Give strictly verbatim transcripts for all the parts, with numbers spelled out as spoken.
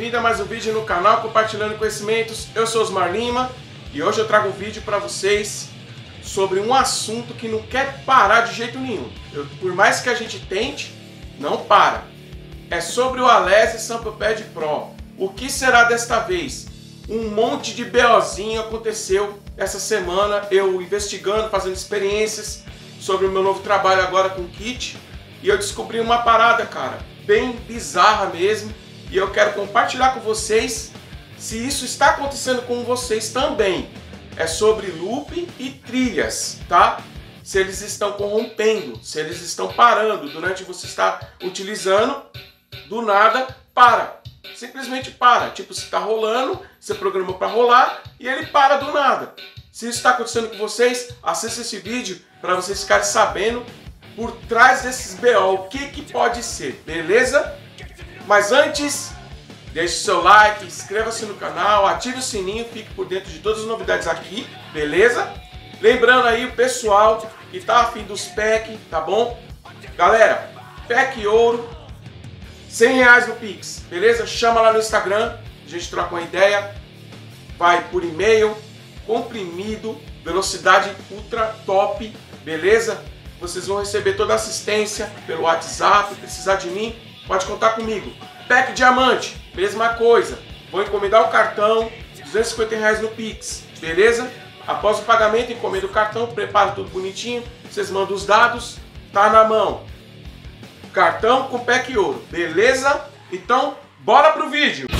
bem-vindo a mais um vídeo no canal Compartilhando Conhecimentos. Eu sou Osmar Lima e hoje eu trago um vídeo para vocês sobre um assunto que não quer parar de jeito nenhum. Eu, por mais que a gente tente, não para. É sobre o Alesis Sample Pro. O que será desta vez? Um monte de BOzinho aconteceu essa semana, eu investigando, fazendo experiências sobre o meu novo trabalho agora com kit, e eu descobri uma parada, cara, bem bizarra mesmo, e eu quero compartilhar com vocês se isso está acontecendo com vocês também. É sobre loop e trilhas, tá? Se eles estão corrompendo, se eles estão parando durante você estar utilizando, do nada para. Simplesmente para. Tipo, se está rolando, você programou para rolar e ele para do nada. Se isso está acontecendo com vocês, acesse esse vídeo para vocês ficarem sabendo por trás desses B O, o que que pode ser, beleza? Mas antes, deixe seu like, inscreva-se no canal, ative o sininho, fique por dentro de todas as novidades aqui, beleza? Lembrando aí o pessoal que tá afim dos pack, tá bom? Galera, pack ouro, cem reais no Pix, beleza? Chama lá no Instagram, a gente troca uma ideia, vai por e-mail, comprimido, velocidade ultra top, beleza? Vocês vão receber toda a assistência pelo WhatsApp, precisar de mim, pode contar comigo. Pack diamante, mesma coisa, vou encomendar o cartão, duzentos e cinquenta reais no Pix, beleza? Após o pagamento, encomendo o cartão, preparo tudo bonitinho, vocês mandam os dados, tá na mão. Cartão com pack ouro, beleza? Então, bora pro vídeo!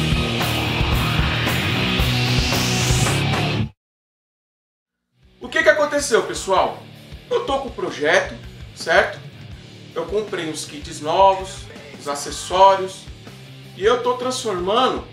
O que que aconteceu, pessoal? Eu tô com o projeto, certo? Eu comprei uns kits novos, os acessórios, e eu tô transformando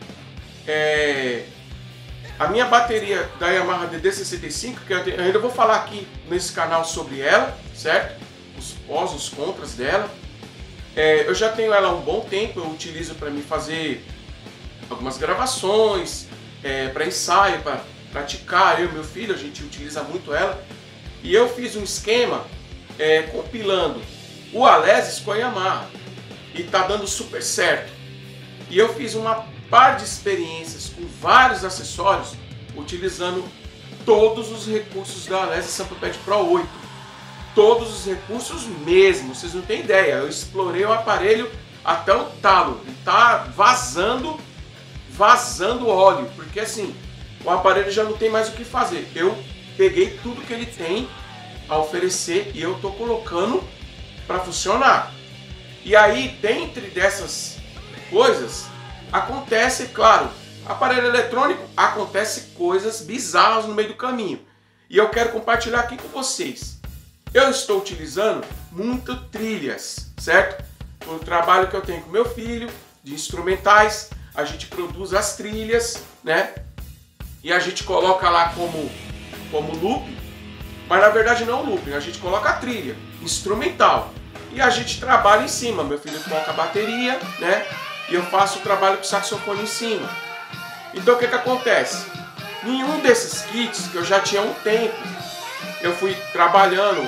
é, a minha bateria da Yamaha D D sessenta e cinco, que eu ainda vou falar aqui nesse canal sobre ela, certo? Os pós, os contras dela. É, eu já tenho ela há um bom tempo, eu utilizo para me fazer algumas gravações, é, para ensaio, para praticar. Eu e meu filho, a gente utiliza muito ela. E eu fiz um esquema é, compilando o Alesis com a Yamaha e tá dando super certo. E eu fiz uma par de experiências com vários acessórios utilizando todos os recursos da Alesis Sample Pro oito. Todos os recursos mesmo, vocês não têm ideia. Eu explorei o aparelho até o talo. Ele tá vazando, vazando óleo, porque assim, o aparelho já não tem mais o que fazer. Eu peguei tudo que ele tem a oferecer e eu tô colocando para funcionar. E aí, dentro dessas coisas, acontece, claro, aparelho eletrônico, acontece coisas bizarras no meio do caminho. E eu quero compartilhar aqui com vocês. Eu estou utilizando muito trilhas, certo? O trabalho que eu tenho com meu filho, de instrumentais, a gente produz as trilhas, né? E a gente coloca lá como, como loop, mas na verdade não loop, a gente coloca a trilha instrumental. E a gente trabalha em cima, meu filho toca a bateria, né? E eu faço o trabalho com o saxofone em cima. Então o que que acontece? Nenhum desses kits, que eu já tinha há um tempo, eu fui trabalhando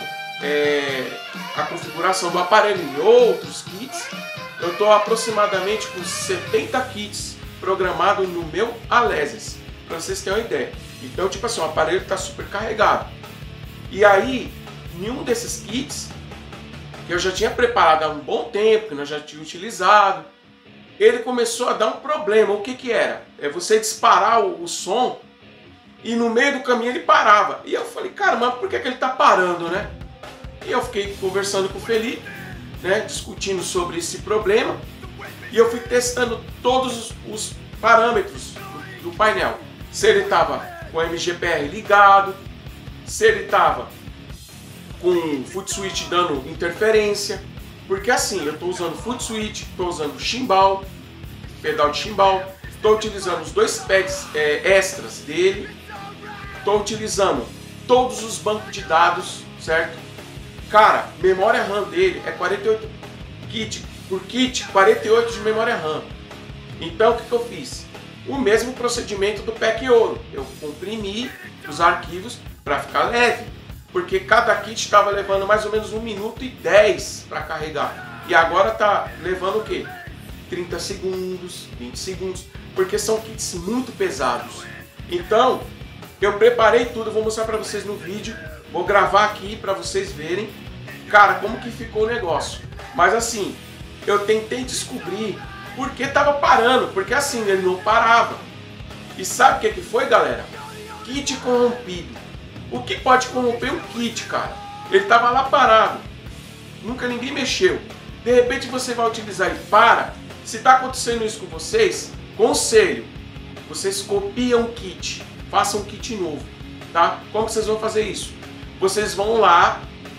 é, a configuração do aparelho em outros kits. Eu estou aproximadamente com setenta kits programados no meu Alesis, para vocês terem uma ideia. Então, tipo assim, o aparelho está super carregado. E aí, nenhum desses kits, que eu já tinha preparado há um bom tempo, que nós já tínhamos utilizado, ele começou a dar um problema. O que que era? É você disparar o, o som e no meio do caminho ele parava. E eu falei, cara, mas por que que ele está parando, né? E eu fiquei conversando com o Felipe, né, discutindo sobre esse problema, e eu fui testando todos os, os parâmetros do, do painel. Se ele estava com o M G P R ligado, se ele estava com o foot switch dando interferência, porque assim, eu estou usando foot switch, estou usando chimbal, pedal de chimbal, estou utilizando os dois pads é, extras dele, estou utilizando todos os bancos de dados, certo? Cara, memória RAM dele é quarenta e oito kit, por kit, quarenta e oito de memória RAM. Então o que que eu fiz? O mesmo procedimento do pack ouro. Eu comprimi os arquivos para ficar leve, porque cada kit estava levando mais ou menos um minuto e dez para carregar. E agora tá levando o quê? trinta segundos, vinte segundos, porque são kits muito pesados. Então, eu preparei tudo, vou mostrar para vocês no vídeo, vou gravar aqui para vocês verem, cara, como que ficou o negócio. Mas assim, eu tentei descobrir por que tava parando, porque assim, ele não parava. E sabe o que que foi, galera? Kit corrompido. O que pode corromper um kit, cara? Ele tava lá parado, nunca ninguém mexeu. De repente você vai utilizar e para. Se tá acontecendo isso com vocês, conselho, vocês copiam o kit, façam um kit novo, tá? Como que vocês vão fazer isso? Vocês vão lá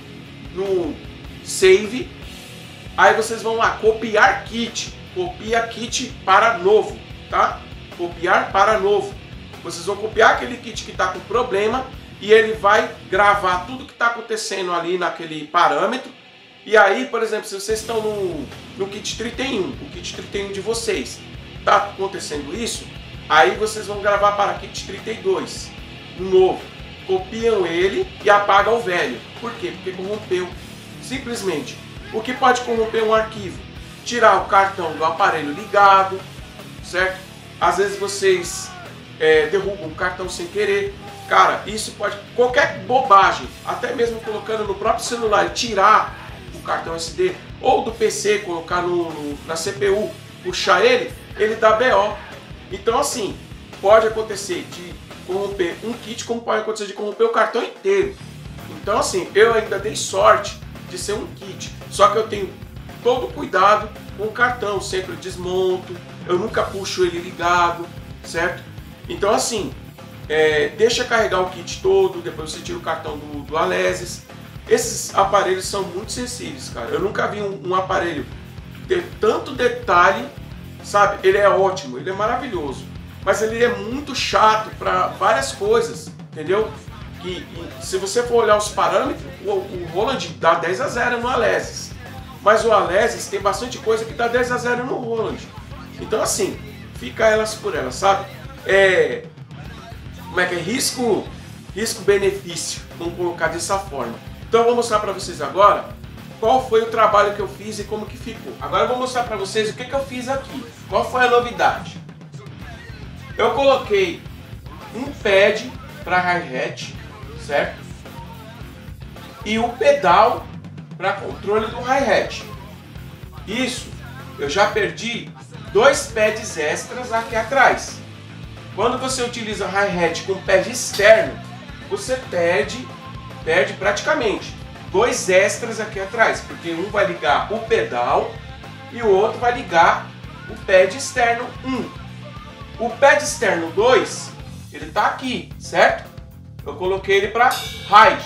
no save, aí vocês vão lá, copiar kit, copia kit para novo, tá? Copiar para novo. Vocês vão copiar aquele kit que está com problema e ele vai gravar tudo que está acontecendo ali naquele parâmetro. E aí, por exemplo, se vocês estão no, no kit trinta e um, o kit trinta e um de vocês, está acontecendo isso, aí vocês vão gravar para kit trinta e dois, um novo. Copiam ele e apagam o velho. Por quê? Porque corrompeu. Simplesmente. O que pode corromper um arquivo? Tirar o cartão do aparelho ligado, certo? Às vezes vocês é, derrubam o cartão sem querer. Cara, isso pode... Qualquer bobagem, até mesmo colocando no próprio celular, tirar o cartão S D, ou do P C, colocar no, no, na C P U, puxar ele, ele dá B O. Então assim, pode acontecer de corromper um kit, como pode acontecer de corromper o cartão inteiro. Então assim, eu ainda dei sorte de ser um kit, só que eu tenho todo cuidado com o cartão, sempre eu desmonto, eu nunca puxo ele ligado, certo? Então assim, é, deixa carregar o kit todo, depois você tira o cartão do, do Alesis. Esses aparelhos são muito sensíveis, cara. Eu nunca vi um, um aparelho ter tanto detalhe, sabe? Ele é ótimo, ele é maravilhoso, mas ele é muito chato para várias coisas, entendeu? Que e, se você for olhar os parâmetros, o, o Roland dá dez a zero no Alesis, mas o Alesis tem bastante coisa que dá dez a zero no Roland. Então assim, fica elas por elas, sabe? É, como é que é? Risco, risco-benefício, vamos colocar dessa forma. Então eu vou mostrar para vocês agora qual foi o trabalho que eu fiz e como que ficou. Agora eu vou mostrar para vocês o que, que eu fiz aqui. Qual foi a novidade? Eu coloquei um pad para hi-hat, certo? E o pedal para controle do hi-hat. Isso, eu já perdi dois pads extras aqui atrás. Quando você utiliza hi-hat com pad externo, você perde, perde praticamente dois extras aqui atrás, porque um vai ligar o pedal e o outro vai ligar o pad externo um. O pad externo dois, ele está aqui, certo? Eu coloquei ele para ride.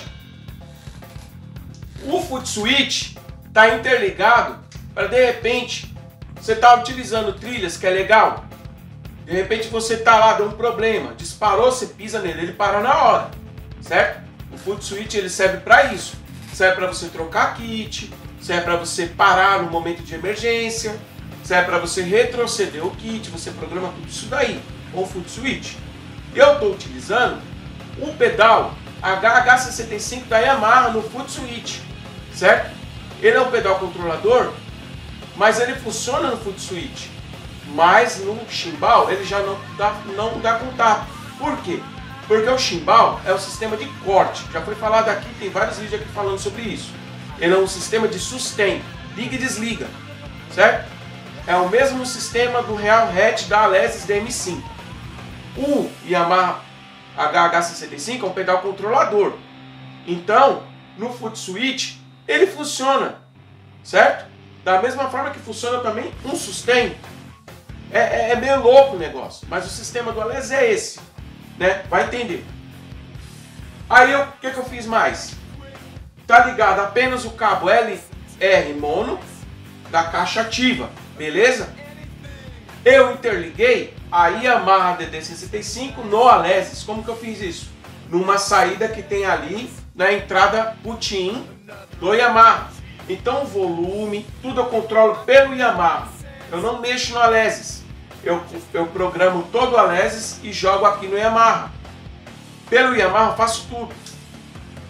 O foot switch está interligado para, de repente, você está utilizando trilhas que é legal. De repente você está lá, deu um problema, disparou, você pisa nele, ele para na hora, certo? O foot switch ele serve para isso. Serve para você trocar kit, serve para você parar no momento de emergência, serve para você retroceder o kit, você programa tudo isso daí com o foot switch. Eu estou utilizando o pedal H H sessenta e cinco da Yamaha no foot switch, certo? Ele é um pedal controlador, mas ele funciona no foot switch, mas no chimbal ele já não dá, não dá contato. Por quê? Porque o chimbal é um sistema de corte, já foi falado aqui, tem vários vídeos aqui falando sobre isso. Ele é um sistema de sustain, liga e desliga, certo? É o mesmo sistema do Real Hatch da Alesis D M cinco. O Yamaha H H sessenta e cinco é um pedal controlador. Então, no foot switch, ele funciona, certo? Da mesma forma que funciona também um sustain. É, é, é meio louco o negócio, mas o sistema do Alesis é esse, né? Vai entender. Aí o que, que eu fiz mais? Tá ligado apenas o cabo L R mono da caixa ativa, beleza? Eu interliguei a Yamaha D D sessenta e cinco no Alesis. Como que eu fiz isso? Numa saída que tem ali na entrada putin do Yamaha. Então o volume, tudo eu controlo pelo Yamaha. Eu não mexo no Alesis. Eu, eu programo todo o Alesis e jogo aqui no Yamaha. Pelo Yamaha eu faço tudo.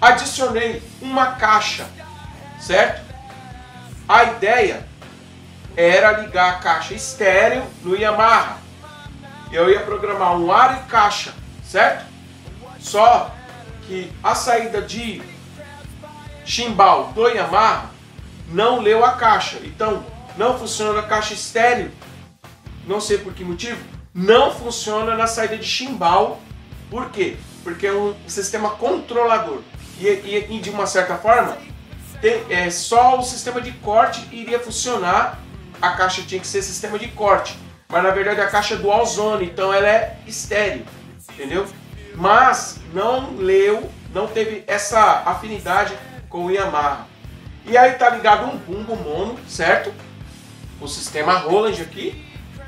Adicionei uma caixa, certo? A ideia era ligar a caixa estéreo no Yamaha. Eu ia programar um aro e caixa, certo? Só que a saída de chimbal do Yamaha não leu a caixa. Então, não funciona a caixa estéreo. Não sei por que motivo. Não funciona na saída de chimbal. Por quê? Porque é um sistema controlador. E, e, e de uma certa forma, tem, é, só o sistema de corte iria funcionar. A caixa tinha que ser sistema de corte. Mas na verdade a caixa é dual zone, então ela é estéreo, entendeu? Mas não leu, não teve essa afinidade com o Yamaha. E aí tá ligado um bumbo mono, certo? O sistema Roland aqui.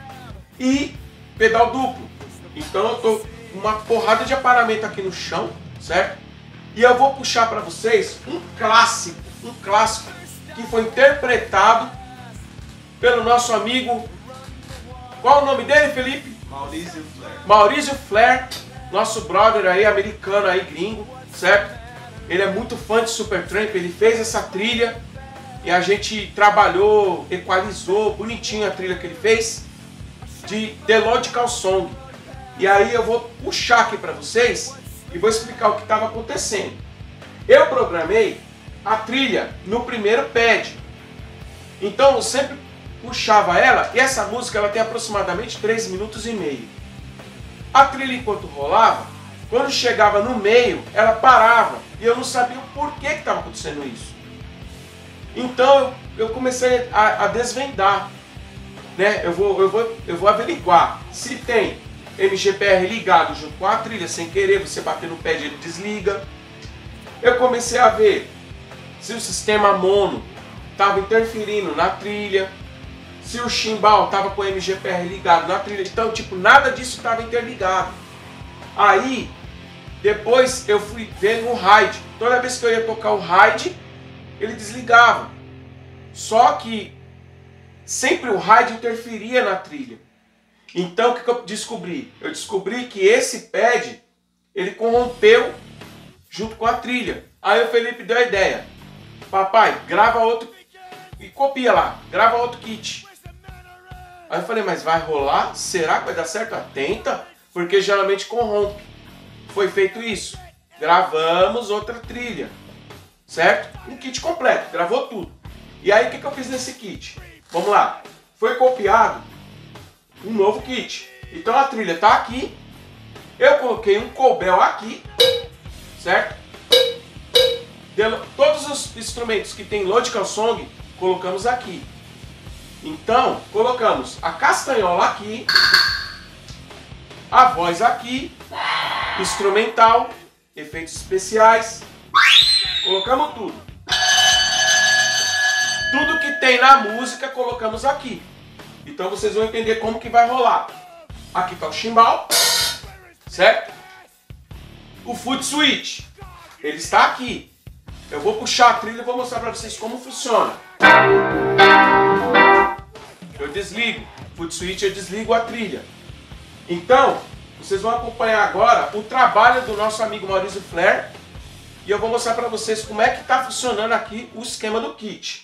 E pedal duplo. Então eu tô com uma porrada de aparamento aqui no chão, certo? E eu vou puxar para vocês um clássico, um clássico que foi interpretado pelo nosso amigo... Qual o nome dele, Felipe? Maurício Flair. Maurício Flair, nosso brother aí, americano aí, gringo, certo? Ele é muito fã de Supertramp, ele fez essa trilha e a gente trabalhou, equalizou bonitinho a trilha que ele fez de The Logical Song. E aí eu vou puxar aqui para vocês e vou explicar o que estava acontecendo. Eu programei a trilha no primeiro pad, então eu sempre puxava ela, e essa música ela tem aproximadamente três minutos e meio. A trilha enquanto rolava, quando chegava no meio, ela parava, e eu não sabia o porquê que estava acontecendo isso. Então eu comecei a, a desvendar, né? eu, vou, eu, vou, eu vou averiguar se tem M G P R ligado junto com a trilha, sem querer, você bater no pad ele desliga. Eu comecei a ver se o sistema mono estava interferindo na trilha, se o chimbal estava com o M G P R ligado na trilha. Então, tipo, nada disso estava interligado. Aí, depois eu fui ver no ride. Toda vez que eu ia tocar o ride, ele desligava. Só que sempre o ride interferia na trilha. Então, o que, que eu descobri? Eu descobri que esse pad, ele corrompeu junto com a trilha. Aí o Felipe deu a ideia. Papai, grava outro e copia lá. Grava outro kit. Aí eu falei, mas vai rolar? Será que vai dar certo? Tenta, porque geralmente corrompe. Foi feito isso. Gravamos outra trilha, certo? Um kit completo, gravou tudo. E aí o que, que eu fiz nesse kit? Vamos lá. Foi copiado um novo kit. Então a trilha está aqui. Eu coloquei um cobel aqui, certo? Todos os instrumentos que tem Logical Song, colocamos aqui. Então, colocamos a castanhola aqui, a voz aqui, instrumental, efeitos especiais, colocamos tudo. Tudo que tem na música, colocamos aqui. Então vocês vão entender como que vai rolar. Aqui está o chimbal, certo? O foot switch, ele está aqui. Eu vou puxar a trilha e vou mostrar para vocês como funciona. Eu desligo, foot switch, eu desligo a trilha. Então, vocês vão acompanhar agora o trabalho do nosso amigo Maurício Flair. E eu vou mostrar para vocês como é que está funcionando aqui o esquema do kit.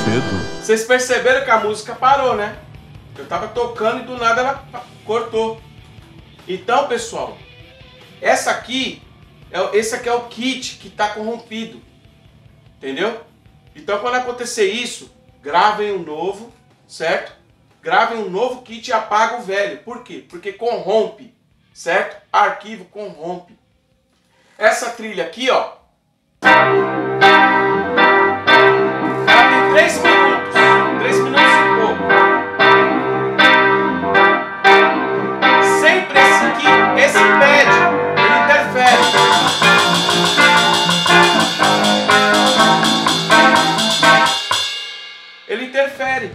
medo. Vocês perceberam que a música parou, né? Eu tava tocando e do nada ela cortou. Então, pessoal, essa aqui, esse aqui é o kit que tá corrompido. Entendeu? Então, quando acontecer isso, gravem um novo, certo? Gravem um novo kit e apaga o velho. Por quê? Porque corrompe, certo? Arquivo corrompe. Essa trilha aqui, ó. Ela tem três minutos. três minutos e pouco. Sempre esse aqui, esse pad, ele interfere. Ele interfere.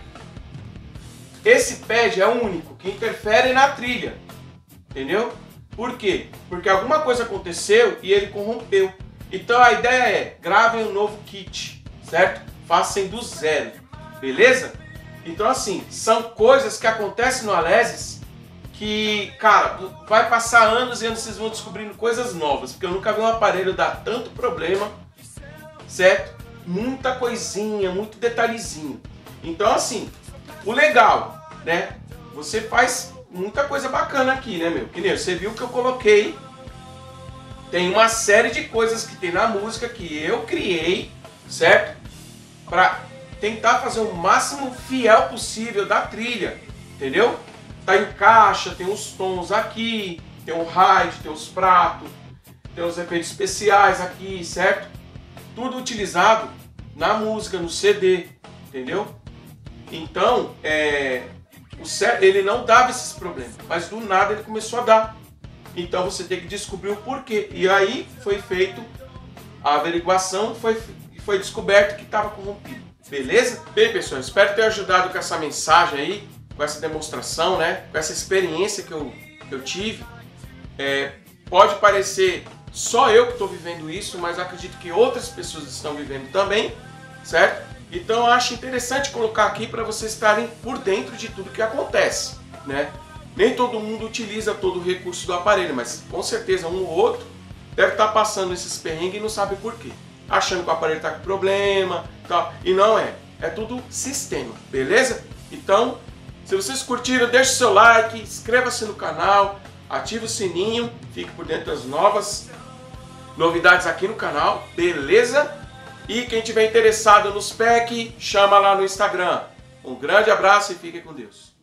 Esse pad é o único que interfere na trilha. Entendeu? Por quê? Porque alguma coisa aconteceu e ele corrompeu. Então a ideia é, gravem um novo kit, certo? Façam do zero, beleza? Então assim, são coisas que acontecem no Alesis que, cara, vai passar anos e anos vocês vão descobrindo coisas novas. Porque eu nunca vi um aparelho dar tanto problema, certo? Muita coisinha, muito detalhezinho. Então assim, o legal, né? Você faz muita coisa bacana aqui, né, meu? Que nem você viu que eu coloquei. Tem uma série de coisas que tem na música que eu criei, certo? Pra tentar fazer o máximo fiel possível da trilha, entendeu? Tá em caixa, tem os tons aqui, tem o ride, tem os pratos, tem os efeitos especiais aqui, certo? Tudo utilizado na música, no C D, entendeu? Então, é... O certo, ele não dava esses problemas, mas do nada ele começou a dar. Então você tem que descobrir o porquê. E aí foi feito a averiguação e foi, foi descoberto que estava corrompido. Beleza? Bem, pessoal, espero ter ajudado com essa mensagem aí, com essa demonstração, né? Com essa experiência que eu, que eu tive. É, pode parecer só eu que estou vivendo isso, mas eu acredito que outras pessoas estão vivendo também, certo? Então eu acho interessante colocar aqui para vocês estarem por dentro de tudo que acontece, né? Nem todo mundo utiliza todo o recurso do aparelho, mas com certeza um ou outro deve estar passando esses perrengues e não sabe por quê. Achando que o aparelho está com problema, tal, e não é. É tudo sistema, beleza? Então, se vocês curtiram, deixe seu like, inscreva-se no canal, ative o sininho, fique por dentro das novas novidades aqui no canal, beleza? E quem tiver interessado nos packs, chama lá no Instagram. Um grande abraço e fique com Deus.